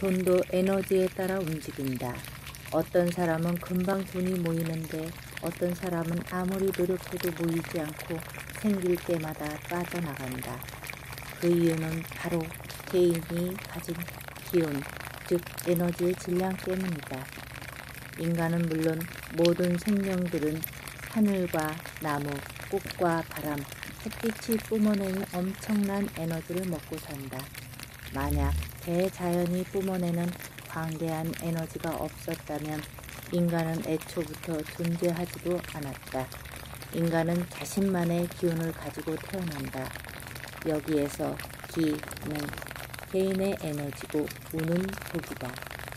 돈도 에너지에 따라 움직인다. 어떤 사람은 금방 돈이 모이는데 어떤 사람은 아무리 노력해도 모이지 않고 생길 때마다 빠져나간다. 그 이유는 바로 개인이 가진 기운, 즉 에너지의 질량 때문이다. 인간은 물론 모든 생명들은 하늘과 나무, 꽃과 바람, 햇빛이 뿜어내는 엄청난 에너지를 먹고 산다. 만약 대자연이 뿜어내는 광대한 에너지가 없었다면 인간은 애초부터 존재하지도 않았다. 인간은 자신만의 기운을 가지고 태어난다. 여기에서 기는 개인의 에너지고 운은 복이다.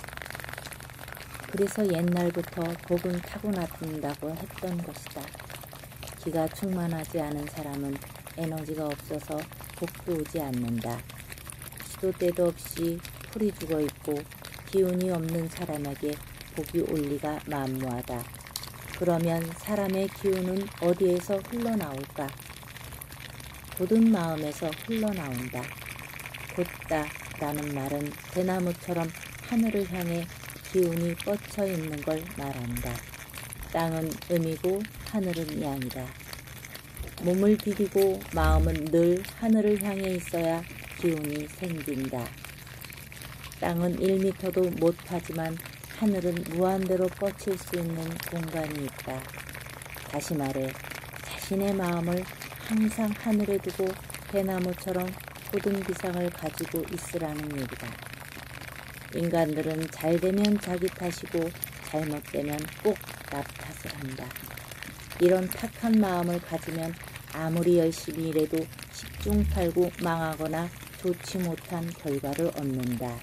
그래서 옛날부터 복은 타고난다고 했던 것이다. 기가 충만하지 않은 사람은 에너지가 없어서 복도 오지 않는다. 시도 때도 없이 풀이 죽어있고 기운이 없는 사람에게 복이 올 리가 만무하다. 그러면 사람의 기운은 어디에서 흘러나올까? 곧은 마음에서 흘러나온다. 곧다 라는 말은 대나무처럼 하늘을 향해 기운이 뻗쳐 있는 걸 말한다. 땅은 음이고 하늘은 양이다. 몸을 디디고 마음은 늘 하늘을 향해 있어야 기운이 생긴다. 땅은 1m도 못하지만 하늘은 무한대로 뻗칠 수 있는 공간이 있다. 다시 말해 자신의 마음을 항상 하늘에 두고 대나무처럼 고든 비상을 가지고 있으라는 얘기다. 인간들은 잘되면 자기 탓이고 잘못되면 꼭 나 탓을 한다. 이런 탁한 마음을 가지면 아무리 열심히 일해도 십중팔구 망하거나 좋지 못한 결과를 얻는다.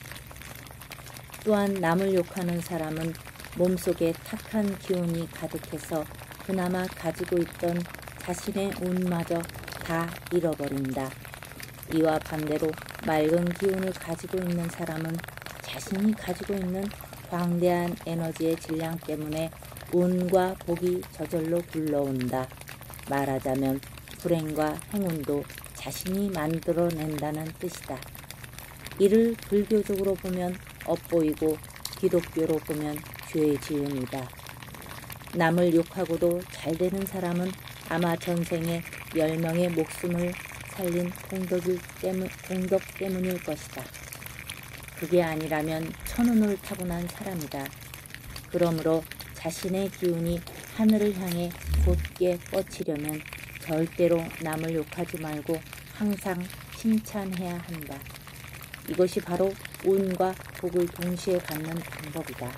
또한 남을 욕하는 사람은 몸속에 탁한 기운이 가득해서 그나마 가지고 있던 자신의 운마저 다 잃어버린다. 이와 반대로 맑은 기운을 가지고 있는 사람은 자신이 가지고 있는 광대한 에너지의 질량 때문에 운과 복이 저절로 굴러온다. 말하자면 불행과 행운도 자신이 만들어낸다는 뜻이다. 이를 불교적으로 보면 업보이고 기독교로 보면 죄의 지음이다. 남을 욕하고도 잘되는 사람은 아마 전생에 10명의 목숨을 살린 공덕 때문일 것이다. 그게 아니라면 천운을 타고난 사람이다. 그러므로 자신의 기운이 하늘을 향해 곧게 뻗치려면 절대로 남을 욕하지 말고 항상 칭찬해야 한다. 이것이 바로 운과 복을 동시에 갖는 방법이다.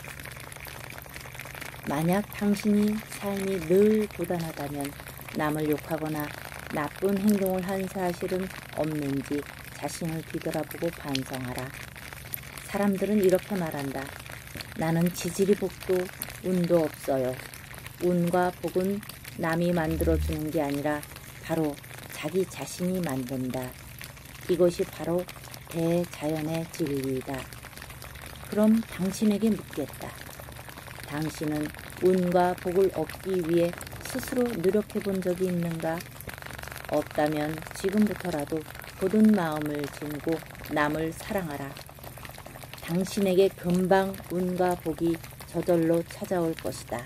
만약 당신이 삶이 늘 고단하다면 남을 욕하거나 나쁜 행동을 한 사실은 없는지 자신을 뒤돌아보고 반성하라. 사람들은 이렇게 말한다. 나는 지지리 복도 운도 없어요. 운과 복은 남이 만들어주는 게 아니라 바로 자기 자신이 만든다. 이것이 바로 대자연의 진리이다. 그럼 당신에게 묻겠다. 당신은 운과 복을 얻기 위해 스스로 노력해 본 적이 있는가? 없다면 지금부터라도 고든 마음을 지니고 남을 사랑하라. 당신에게 금방 운과 복이 저절로 찾아올 것이다.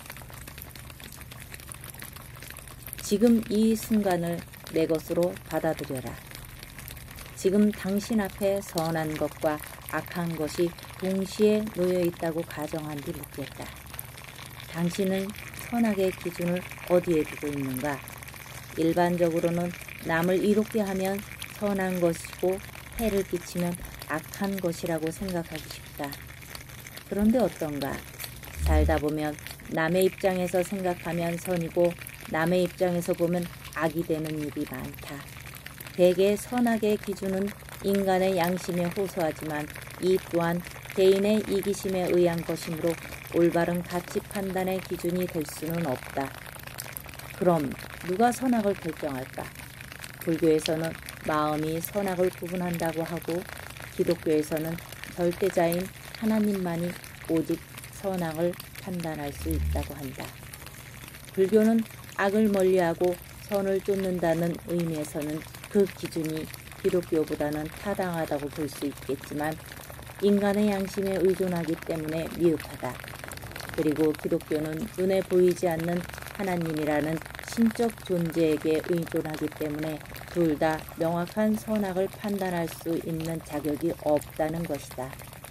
지금 이 순간을 내 것으로 받아들여라. 지금 당신 앞에 선한 것과 악한 것이 동시에 놓여 있다고 가정한 뒤 묻겠다. 당신은 선악의 기준을 어디에 두고 있는가? 일반적으로는 남을 이롭게 하면 선한 것이고 해를 끼치면 악한 것이라고 생각하기 쉽다. 그런데 어떤가? 살다 보면 남의 입장에서 생각하면 선이고 남의 입장에서 보면 악이 되는 일이 많다. 대개 선악의 기준은 인간의 양심에 호소하지만 이 또한 개인의 이기심에 의한 것이므로 올바른 가치 판단의 기준이 될 수는 없다. 그럼 누가 선악을 결정할까? 불교에서는 마음이 선악을 구분한다고 하고 기독교에서는 절대자인 하나님만이 오직 선악을 판단할 수 있다고 한다. 불교는 악을 멀리하고 선을 쫓는다는 의미에서는 그 기준이 기독교보다는 타당하다고 볼 수 있겠지만 인간의 양심에 의존하기 때문에 미흡하다. 그리고 기독교는 눈에 보이지 않는 하나님이라는 신적 존재에게 의존하기 때문에 둘 다 명확한 선악을 판단할 수 있는 자격이 없다는 것이다.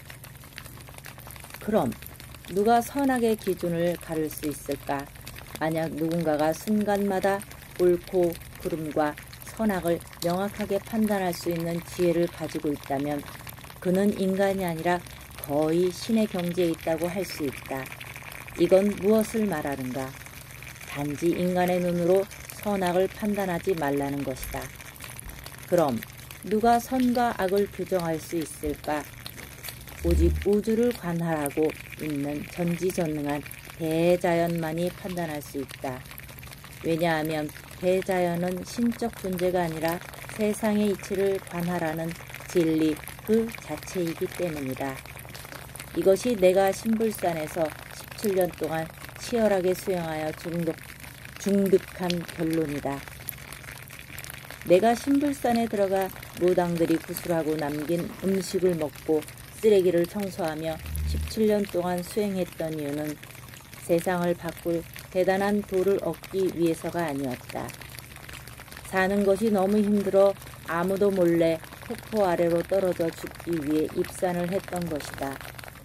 그럼 누가 선악의 기준을 가를 수 있을까? 만약 누군가가 순간마다 옳고 그름과 선악을 명확하게 판단할 수 있는 지혜를 가지고 있다면 그는 인간이 아니라 거의 신의 경지에 있다고 할 수 있다. 이건 무엇을 말하는가? 단지 인간의 눈으로 선악을 판단하지 말라는 것이다. 그럼 누가 선과 악을 규정할 수 있을까? 오직 우주를 관할하고 있는 전지전능한 대자연만이 판단할 수 있다. 왜냐하면 대자연은 신적 존재가 아니라 세상의 이치를 관할하는 진리 그 자체이기 때문이다. 이것이 내가 신불산에서 17년 동안 치열하게 수행하여 중득한 결론이다. 내가 신불산에 들어가 무당들이 구슬하고 남긴 음식을 먹고 쓰레기를 청소하며 17년 동안 수행했던 이유는 세상을 바꿀 대단한 도를 얻기 위해서가 아니었다. 사는 것이 너무 힘들어 아무도 몰래 폭포 아래로 떨어져 죽기 위해 입산을 했던 것이다.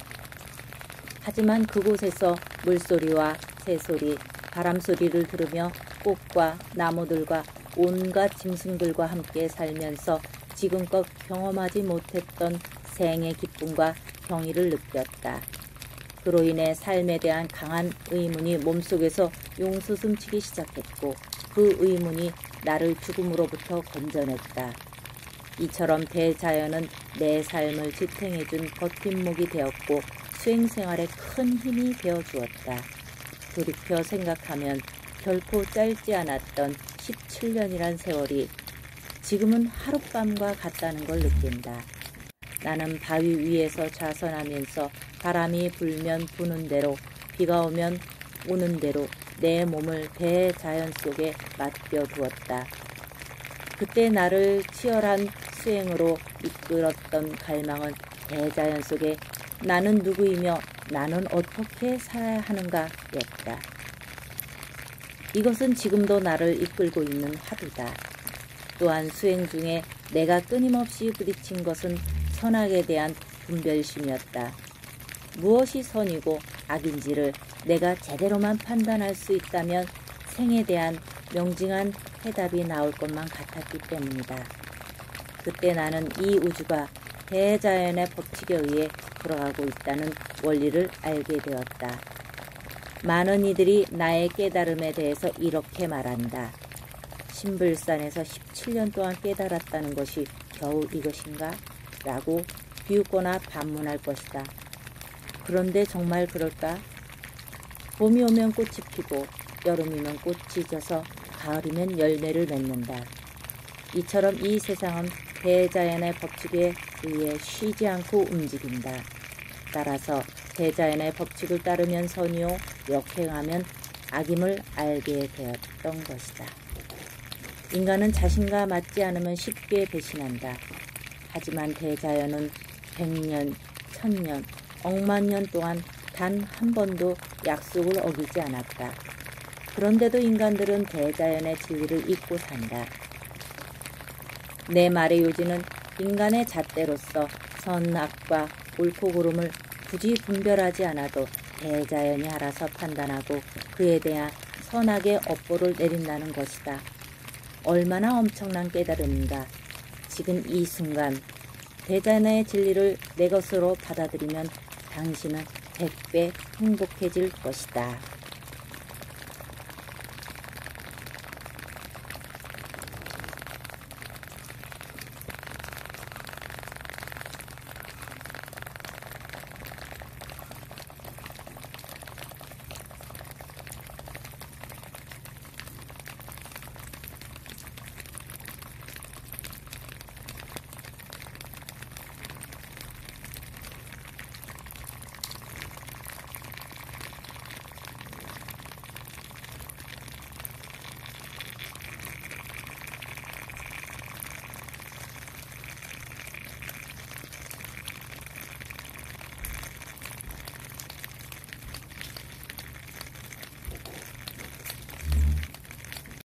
하지만 그곳에서 물소리와 새소리, 바람소리를 들으며 꽃과 나무들과 온갖 짐승들과 함께 살면서 지금껏 경험하지 못했던 생의 기쁨과 경의를 느꼈다. 그로 인해 삶에 대한 강한 의문이 몸속에서 용솟음치기 시작했고 그 의문이 나를 죽음으로부터 건져냈다. 이처럼 대자연은 내 삶을 지탱해준 버팀목이 되었고 수행생활에 큰 힘이 되어주었다. 돌이켜 생각하면 결코 짧지 않았던 17년이란 세월이 지금은 하룻밤과 같다는 걸 느낀다. 나는 바위 위에서 좌선하면서 바람이 불면 부는 대로 비가 오면 오는 대로 내 몸을 대자연 속에 맡겨두었다. 그때 나를 치열한 수행으로 이끌었던 갈망은 대자연 속에 나는 누구이며 나는 어떻게 살아야 하는가였다. 이것은 지금도 나를 이끌고 있는 화두다. 또한 수행 중에 내가 끊임없이 부딪힌 것은 선악에 대한 분별심이었다. 무엇이 선이고 악인지를 내가 제대로만 판단할 수 있다면 생에 대한 명징한 해답이 나올 것만 같았기 때문이다. 그때 나는 이 우주가 대자연의 법칙에 의해 돌아가고 있다는 원리를 알게 되었다. 많은 이들이 나의 깨달음에 대해서 이렇게 말한다. 신불산에서 17년 동안 깨달았다는 것이 겨우 이것인가? 라고 비웃거나 반문할 것이다. 그런데 정말 그럴까? 봄이 오면 꽃이 피고 여름이면 꽃이 져서 가을이면 열매를 맺는다. 이처럼 이 세상은 대자연의 법칙에 의해 쉬지 않고 움직인다. 따라서 대자연의 법칙을 따르면 선이요 역행하면 악임을 알게 되었던 것이다. 인간은 자신과 맞지 않으면 쉽게 배신한다. 하지만 대자연은 100년, 1000년, 억만 년 동안 단 한 번도 약속을 어기지 않았다. 그런데도 인간들은 대자연의 진리를 잊고 산다. 내 말의 요지는 인간의 잣대로서 선악과 옳고 그름을 굳이 분별하지 않아도 대자연이 알아서 판단하고 그에 대한 선악의 업보를 내린다는 것이다. 얼마나 엄청난 깨달음인가. 지금 이 순간 대자연의 진리를 내 것으로 받아들이면 당신은 100배 행복해질 것이다.